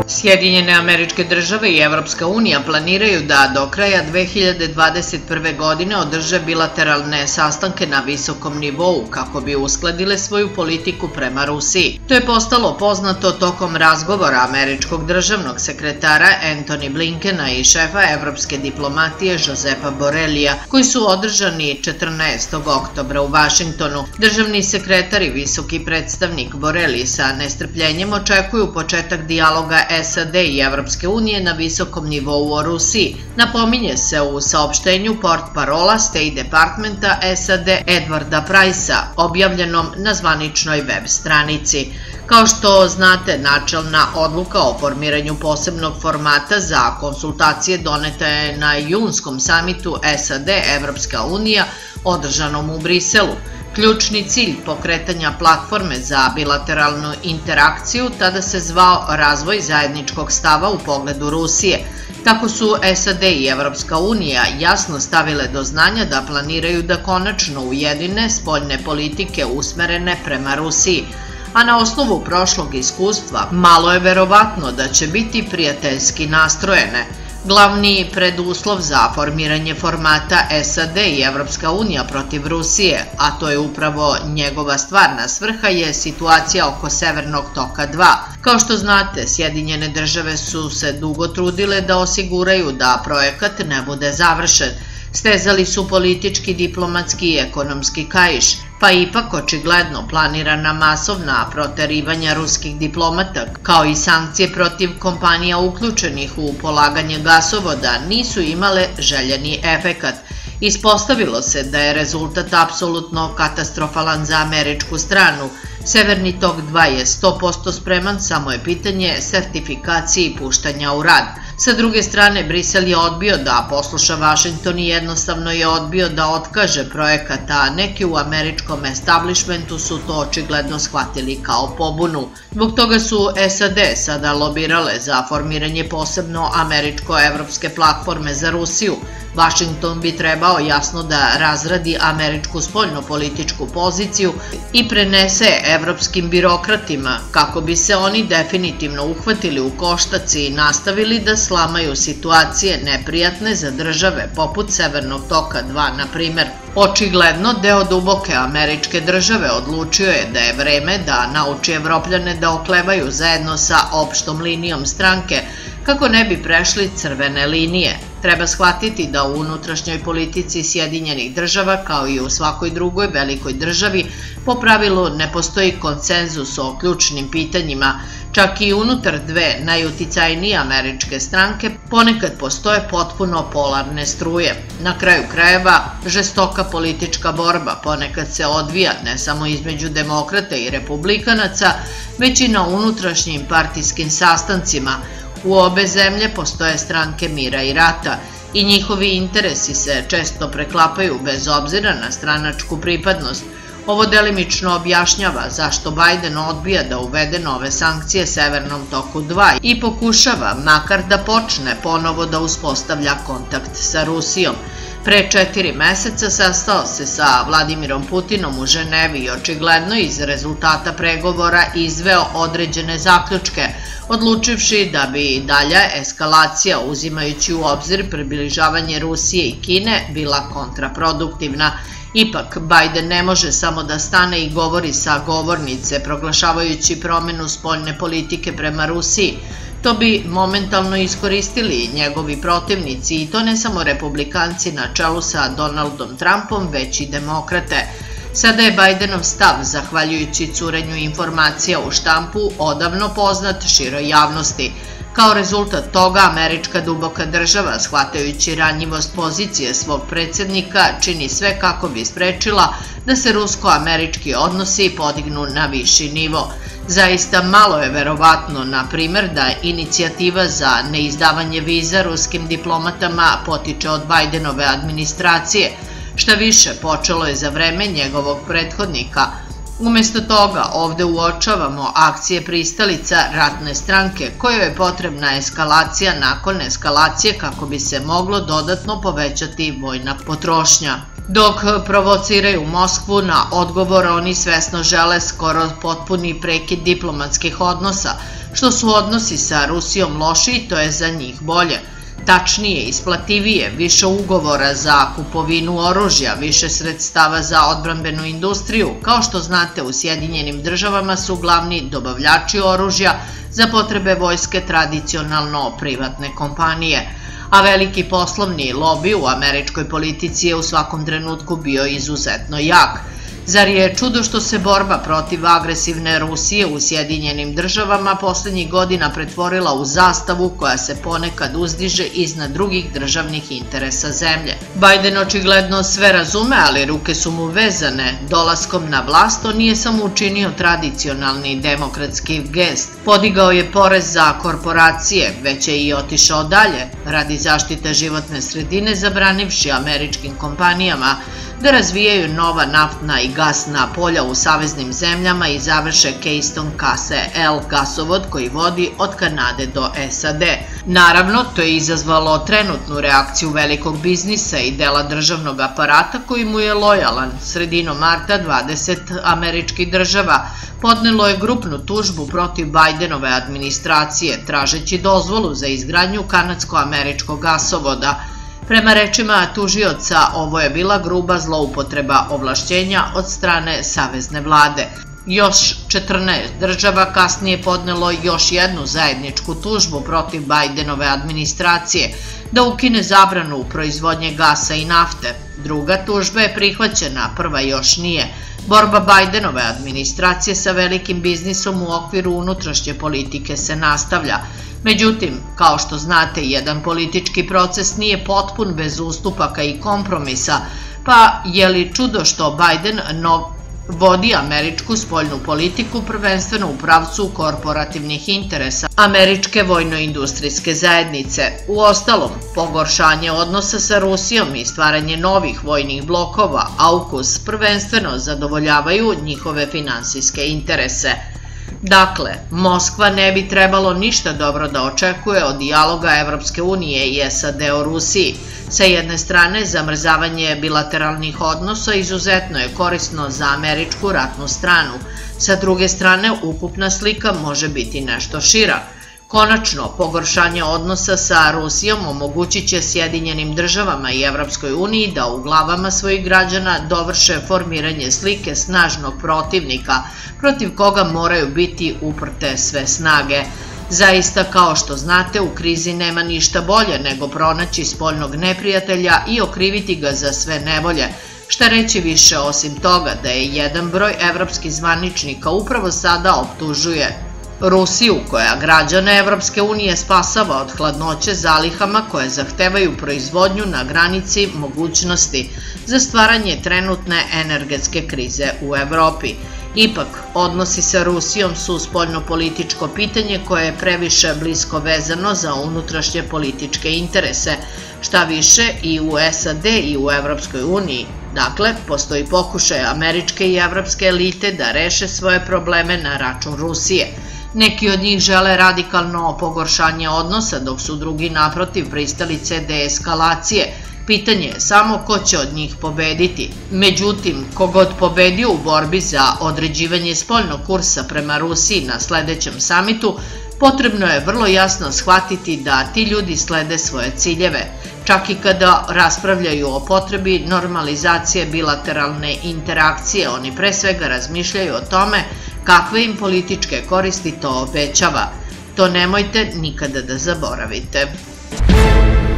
Sjedinjene Američke Države i Evropska unija planiraju da do kraja 2021. godine održe bilateralne sastanke na visokom nivou kako bi uskladile svoju politiku prema Rusiji. To je postalo poznato tokom razgovora američkog državnog sekretara Antony Blinkena i šefa evropske diplomatije Josepa Borelija, koji su održani 14. oktobra u Vašingtonu. Državni sekretar i visoki predstavnik Borelji sa nestrpljenjem očekuju početak dijaloga SAD i Evropske unije na visokom nivou o Rusiji, napominje se u saopštenju portparola State Departmenta SAD Edwarda Price-a, objavljenom na zvaničnoj web stranici. Kao što znate, načelna odluka o formiranju posebnog formata za konsultacije doneta je na junskom samitu SAD-Evropska unija održanom u Briselu. Ključni cilj pokretanja platforme za bilateralnu interakciju tada se zvao razvoj zajedničkog stava u pogledu Rusije. Tako su SAD i Evropska unija jasno stavile do znanja da planiraju da konačno ujedine spoljne politike usmerene prema Rusiji. A na osnovu prošlog iskustva malo je verovatno da će biti prijateljski nastrojene. Glavni preduslov za formiranje formata SAD i Evropska unija protiv Rusije, a to je upravo njegova stvarna svrha, je situacija oko Severnog toka 2. Kao što znate, Sjedinjene države su se dugo trudile da osiguraju da projekat ne bude završen. Stezali su politički, diplomatski i ekonomski kaiš, pa ipak očigledno planirana masovna proterivanja ruskih diplomata, kao i sankcije protiv kompanija uključenih u polaganje gasovoda, nisu imale željeni efekat. Ispostavilo se da je rezultat apsolutno katastrofalan za američku stranu. Severni tok 2 je 100% spreman, samo je pitanje sertifikacije i puštanja u rad. Sa druge strane, Brisel je odbio da posluša Vašington i jednostavno je odbio da otkaže projekat, a neki u američkom establishmentu su to očigledno shvatili kao pobunu. Zbog toga su SAD sada lobirale za formiranje posebno američko-evropske platforme za Rusiju. Vašington bi trebao jasno da razradi američku spoljno-političku poziciju i prenese evropskim birokratima kako bi se oni definitivno uhvatili u koštac i nastavili da slamaju situacije neprijatne za države poput Severnog toka 2, na primer. Očigledno, deo duboke američke države odlučio je da je vreme da nauči Evropljane da oklevaju zajedno sa opštom linijom stranke kako ne bi prešli crvene linije. Treba shvatiti da u unutrašnjoj politici Sjedinjenih država, kao i u svakoj drugoj velikoj državi, po pravilu ne postoji konsenzus o ključnim pitanjima. Čak i unutar dve najuticajnije američke stranke ponekad postoje potpuno polarne struje. Na kraju krajeva, žestoka politička borba ponekad se odvija ne samo između demokrata i republikanaca, već i na unutrašnjim partijskim sastancima. U obe zemlje postoje stranke mira i rata i njihovi interesi se često preklapaju bez obzira na stranačku pripadnost. Ovo delimično objašnjava zašto Biden odbija da uvede nove sankcije Severnom toku 2 i pokušava makar da počne ponovo da uspostavlja kontakt sa Rusijom. Pre 4 meseca sastao se sa Vladimirom Putinom u Ženevi i očigledno iz rezultata pregovora izveo određene zaključke, odlučivši da bi dalja eskalacija, uzimajući u obzir približavanje Rusije i Kine, bila kontraproduktivna. Ipak, Biden ne može samo da stane i govori sa govornice, proglašavajući promenu spoljne politike prema Rusiji. To bi momentalno iskoristili njegovi protivnici, i to ne samo republikanci na čelu sa Donaldom Trumpom, već i demokrate. Sada je Bidenov stav, zahvaljujući curenju informacija u štampu, odavno poznat široj javnosti. Kao rezultat toga, američka duboka država, shvatajući ranjivost pozicije svog predsjednika, čini sve kako bi sprečila da se rusko-američki odnosi podignu na viši nivo. Zaista malo je verovatno, na primer, da inicijativa za neizdavanje viza ruskim diplomatama potiče od Bidenove administracije. Šta više, počelo je za vreme njegovog prethodnika. Umesto toga, ovde uočavamo akcije pristalica ratne stranke, kojoj je potrebna eskalacija nakon eskalacije kako bi se moglo dodatno povećati vojna potrošnja. Dok provociraju Moskvu na odgovor, oni svesno žele skoro potpuni prekid diplomatskih odnosa. Što su odnosi sa Rusijom lošiji, to je za njih bolje. Tačnije, isplativije, više ugovora za kupovinu oružja, više sredstava za odbrambenu industriju. Kao što znate, u Sjedinjenim Državama su glavni dobavljači oružja za potrebe vojske tradicionalno privatne kompanije, a veliki poslovni lobi u američkoj politici je u svakom trenutku bio izuzetno jak. Zar je čudo što se borba protiv agresivne Rusije u Sjedinjenim Državama poslednjih godina pretvorila u zastavu koja se ponekad uzdiže iznad drugih državnih interesa zemlje? Biden očigledno sve razume, ali ruke su mu vezane. Dolaskom na vlast on nije samo učinio tradicionalni demokratski gest. Podigao je porez za korporacije, već je i otišao dalje, radi zaštite životne sredine zabranivši američkim kompanijama da razvijaju nova naftna i gasna polja u saveznim zemljama i završe Keystone KCL gasovod koji vodi od Kanade do SAD. Naravno, to je izazvalo trenutnu reakciju velikog biznisa i dela državnog aparata koji mu je lojalan. Sredinom marta 20 američkih država podnelo je grupnu tužbu protiv Bidenove administracije, tražeći dozvolu za izgradnju kanadsko-američkog gasovoda. Prema rečima tužioca, ovo je bila gruba zloupotreba ovlašćenja od strane savezne vlade. Još 14 država kasnije podnelo još jednu zajedničku tužbu protiv Bidenove administracije da ukine zabranu proizvodnje gasa i nafte. Druga tužba je prihvaćena, prva još nije. Borba Bidenove administracije sa velikim biznisom u okviru unutrašnje politike se nastavlja. Međutim, kao što znate, jedan politički proces nije potpun bez ustupaka i kompromisa, pa je li čudo što Biden vodi američku spoljnu politiku prvenstveno u pravcu korporativnih interesa američke vojno-industrijske zajednice. Uostalom, pogoršanje odnosa sa Rusijom i stvaranje novih vojnih blokova AUKUS prvenstveno zadovoljavaju njihove finansijske interese. Dakle, Moskva ne bi trebalo ništa dobro da očekuje od dijaloga Evropske unije i SAD o Rusiji. Sa jedne strane, zamrzavanje bilateralnih odnosa izuzetno je korisno za američku ratnu stranu. Sa druge strane, ukupna slika može biti nešto šira. Konačno, pogoršanje odnosa sa Rusijom omogućit će Sjedinjenim Državama i Evropskoj uniji da u glavama svojih građana dovrše formiranje slike snažnog protivnika, protiv koga moraju biti uprte sve snage. Zaista, kao što znate, u krizi nema ništa bolje nego pronaći spoljnog neprijatelja i okriviti ga za sve nevolje. Šta reći više osim toga da je jedan broj evropskih zvaničnika upravo sada optužuje Rusiju, koja građane Evropske unije spasava od hladnoće zalihama koje zahtevaju proizvodnju na granici mogućnosti za stvaranje trenutne energetske krize u Evropi. Ipak, odnosi sa Rusijom su spoljnopolitičko pitanje koje je previše blisko vezano za unutrašnje političke interese, šta više i u SAD i u Evropskoj uniji. Dakle, postoji pokušaj američke i evropske elite da reše svoje probleme na račun Rusije. Neki od njih žele radikalno pogoršanje odnosa, dok su drugi naprotiv pristalice deeskalacije. Pitanje je samo ko će od njih pobediti. Međutim, kogod pobedio u borbi za određivanje spoljnog kursa prema Rusiji na sledećem samitu, potrebno je vrlo jasno shvatiti da ti ljudi slede svoje ciljeve. Čak i kada raspravljaju o potrebi normalizacije bilateralne interakcije, oni pre svega razmišljaju o tome kakve im političke koristi to obećava. To nemojte nikada da zaboravite.